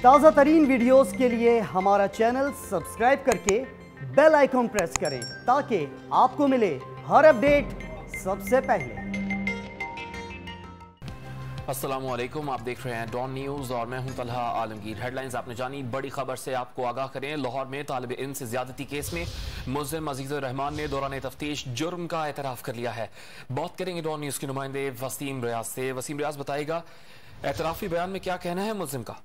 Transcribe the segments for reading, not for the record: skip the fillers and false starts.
ताज़ा तरीन वीडियोस के लिए हमारा चैनल सब्सक्राइब करके बेल आइकॉन प्रेस करें ताकि आपको मिले हर अपडेट सबसे पहले। अस्सलामुअलैकुम, आप देख रहे हैं डॉन न्यूज़ और मैं हूं तलहा आलमगीर। हेडलाइंस आपने जानी, बड़ी खबर से आपको आगाह करें। लाहौर में तालिब इल्म से ज्यादती केस में मुल्जिम अजीजुर रहमान ने दौरान तफ्तीश जुर्म का एतराफ़ कर लिया है। बात करेंगे डॉन न्यूज़ के नुमाइंदे वसीम रियाज से। वसीम रियाज, बताएगा एतराफ़ी बयान में क्या कहना है मुल्जिम का?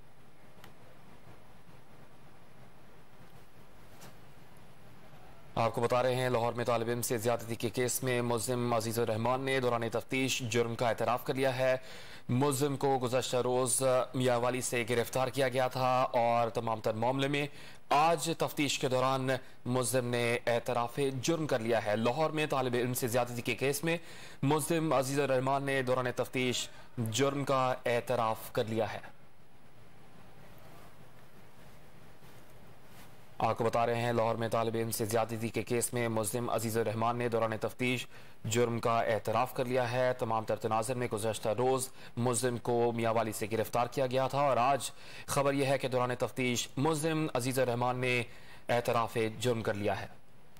आपको बता रहे हैं, लाहौर में तालिब इल्म से ज्यादती के केस में मुल्जिम अजीजुर रहमान ने दौरान तफ्तीश जुर्म का एतराफ़ कर लिया है। मुल्जिम को गुज़श्ता रोज़ मियांवाली से गिरफ्तार किया गया था और तमाम तर मामले में आज तफ्तीश के दौरान मुल्जिम ने एतराफ़ जुर्म कर लिया है। लाहौर में तालिब इल्म से ज्यादती के केस में मुल्जिम अजीजुर रहमान ने दौरान तफ्तीश जुर्म का एतराफ़ कर लिया है। आपको बता रहे हैं, लाहौर में तालिब इल्म से ज्यादती के केस में मुल्जिम अजीजुर रहमान ने दौरान तफ्तीश जुर्म का एतराफ़ कर लिया है। तमाम तर तनाज़ुर में गुज़श्ता रोज़ मुल्जिम को मियांवाली से गिरफ्तार किया गया था और आज खबर यह है कि दौरान तफ्तीश मुल्जिम अजीजुर रहमान ने एतराफ़ जुर्म कर लिया है।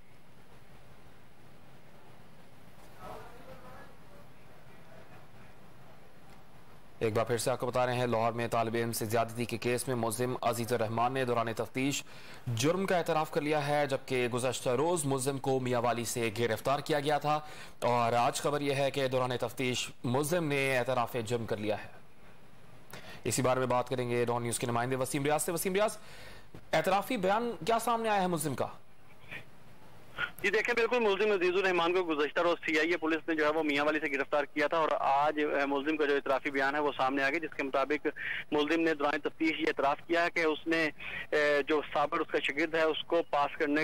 एक बार फिर से आपको बता रहे हैं, लाहौर में तालिब इल्म से ज्यादती के केस में मुल्जिम अजीजुर रहमान ने दौरान तफ्तीश जुर्म का एतराफ़ कर लिया है, जबकि गुज़श्ता रोज़ मुल्जिम को मियांवाली से गिरफ्तार किया गया था और आज खबर यह है कि दौरान तफ्तीश मुल्जिम ने एतराफ़ जुर्म कर लिया है। इसी बारे में बात करेंगे डॉन न्यूज़ के नुमाइंदे वसीम रियाज से। वसीम रियाज, एतराफ़ी बयान क्या सामने आया है मुल्जिम का? जी देखें, बिल्कुल मुल्जिम अजीजुर रहमान को गुज़श्ता रोज सीआईए पुलिस ने जो है वो मियांवाली से गिरफ्तार किया था और आज मुल्जिम का जो इतराफ़ी बयान है वो सामने आ गया, जिसके मुताबिक मुल्जिम ने दौरान तफ्तीश ये इतराफ़ किया है कि उसने जो साबिर उसका शागिर्द है उसको पास करने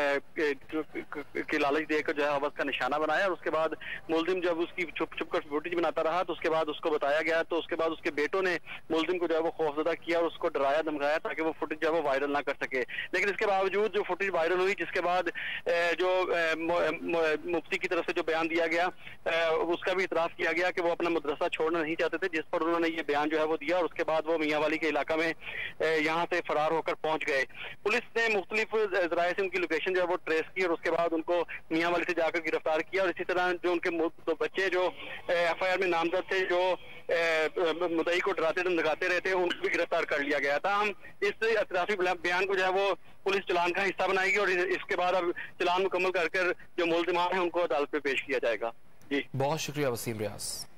की लालच देकर जो है हवस का निशाना बनाया और उसके बाद मुल्जिम जब उसकी छुप छुप कर फुटेज बनाता रहा तो उसके बाद उसको बताया गया, तो उसके बाद उसके बेटों ने मुल्जिम को जो है वो खौफजदा किया और उसको डराया धमकाया ताकि वो फुटेज जो है वो वायरल ना कर सके। लेकिन इसके बावजूद जो फुटेज वायरल हुई, जिसके बाद जो मुफ्ती की तरफ से जो बयान दिया गया उसका भी इतराफ़ किया गया कि वो अपना मदरसा छोड़ना नहीं चाहते थे, जिस पर उन्होंने ये बयान जो है वो दिया और उसके बाद वो मियांवाली के इलाका में यहाँ से फरार होकर पहुंच गए। पुलिस ने मुख्तलिफ ज़राए से उनकी लोकेशन जो है वो ट्रेस की और उसके बाद उनको मियांवाली से जाकर गिरफ्तार किया और इसी तरह जो उनके तो बच्चे जो FIR में नामजद थे, जो मुद्दई को डराते धमकाते रहते, उनको भी गिरफ्तार कर लिया गया था। हम इस इतराफ़ी बयान को जो है वो पुलिस चलान का हिस्सा बनाएगी और इसके बाद अब चलान मुकम्मल कर जो मुल्जिमान हैं उनको अदालत में पेश किया जाएगा। जी, बहुत शुक्रिया वसीम रियाज।